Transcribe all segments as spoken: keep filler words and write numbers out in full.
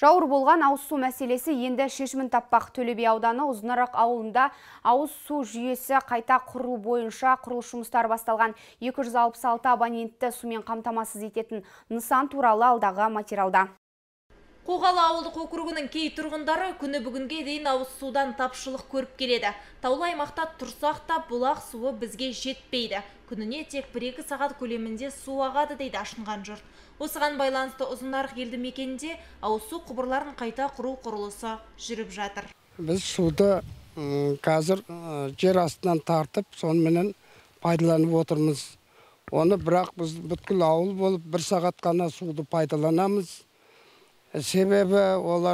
Жауыр болған ауыз су мәселесі енді шешімін таппақ. Төле би ауданы Ұзынарық ауылында ауыз су жүйесі қайта құру бойынша құрылыс жұмыстары басталған. екі жүз алпыс алты абонентті сумен қамтамасыз ететін нысан туралы алдағы материалда. Қоғалы ауылдық округінің кей тұрғындары күні бүгінге дейін ауыз судан тапшылық көріп келеді. Таулы аймақта тұрсақ та бұлақ суы бізге жетпейді. Күніне тек бір-екі сағат көлемінде су ағады дейді ашынған жұрт. Осыған байланысты Ұзынарық елді мекенінде ауыз су құбырларын қайта құру құрылысы жүріп жатыр. Біз суды қазір жер астынан тартып, сонымен пайдаланып отырмыз. Оны бірақ біз бүткіл ауыл болып бір сағат қана суды пайдаланамыз. Себебі олар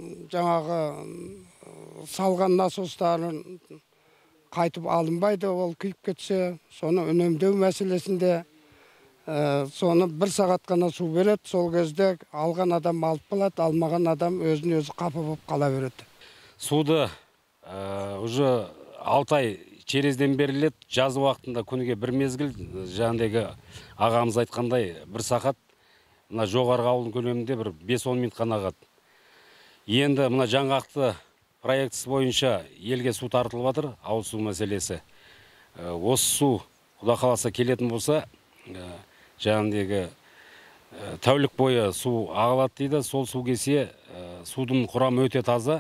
жаңағы салған насостарын қайтып алынбайды, ол күйіп кетсе, соны үнемдеу мәселесінде соны бір сағат қана су береді, сол кезде алған адам алып қалады, алмаған адам өзін өзі қапы болып қала береді. Суды уже алты ай черезден беріледі, жаз уақытында күніге бір мезгіл, жаңағы ағамыз айтқандай бір сағат, мына жоғарғы ауылдың көлемінде бір бес-он минут қана ағады. Енді мына жаңғақты проектісі бойынша елге су тартылып жатыр, ауыз су мәселесі. Осы су Құда қаласа келетін болса, жаңағы тәулік бойы су ағылады дейді. Сол су келсе, судың құрамы өте таза.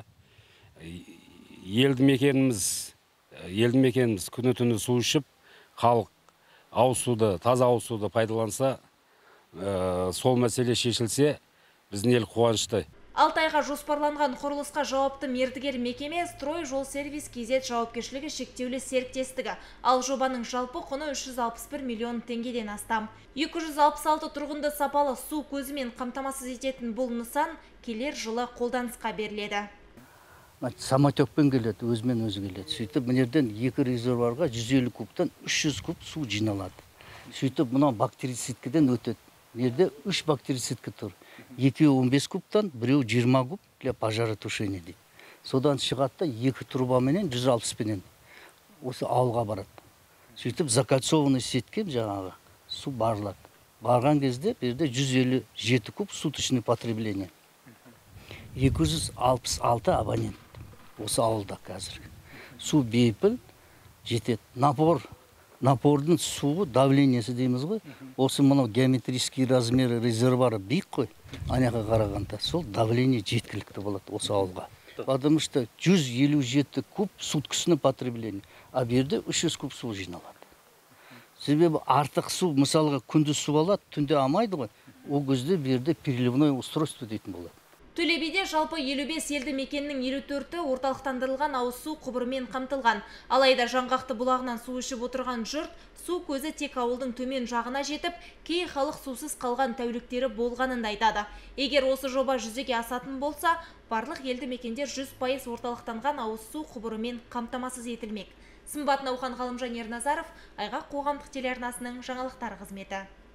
Елді мекеніміз, елді мекеніміз күні-түні су ішіп, халық ауыз суды, таза ауыз суды пайдаланса, сол мәселе шешілсе, біздің ел қуанышты. алты айға жоспарланған құрылысқа жауапты мердігер мекеме Строй жол сервис кз жауапкершілігі шектеулі серіктестігі. Ал жобаның жалпы құны үш жүз алпыс бір миллион теңгеден астам. екі жүз алпыс алты тұрғынды сапалы су көзімен қамтамасыз ететін бұл нысан келер жылы қолданысқа беріледі. Самотекпен келеді, өзімен өзі келеді. Сөйтіп, мінерден екі резервуарға жүз елу кубтан үш жүз куб су жиналады. Сөйтіп, мұна бактерицидкіден өтеді. Мерде үш бактерицидкі тұр. Екеуі он бес кубтан, біреу жиырма куб для пожаротушения дейді. Содан шығатта екі трубаменен жүз алпыс пенен осы ауылға барады. Сөйтіп, закольцованный сеткен жаңағы су барылады. Барған кезде берде жүз елу жеті куб суточный потребление. екі жүз алпыс алты абонент осы ауылда қазір. Су бейпіл жетеді. Напор, напордың суы, давлениесі дейміз ғой. Осы мұнау геометрический размері резервуары биік қой. Аняға қарағанда сол давление жеткілікті болады осы ауылға. Потому что жүз елу жеті куб суткісіне потребление, а берде үш жүз куб су жиналады. Себебі артық су, мысалға күндіз су алады, түнде амайды ғой. Ол кезде берде переливной устройство дейтін болады. Төле биде жалпы елу бес елді мекеннің елу төрті орталықтандырылған ауыз су құбырымен қамтылған. Алайда жаңғақты бұлағынан су ішіп отырған жұрт, су көзі тек ауылдың төмен жағына жетіп, кей халық сусыз қалған тәуліктері болғанын айтады. Егер осы жоба жүзеге асатын болса, барлық елді мекендер жүз пайыз орталықтанған ауыз су құбырымен қамтамасыз етілмек. Сымбат Наухан, Ғалымжан Ерназаров, Айғақ қоғамдық телеарнасының жаңалықтар қызметі.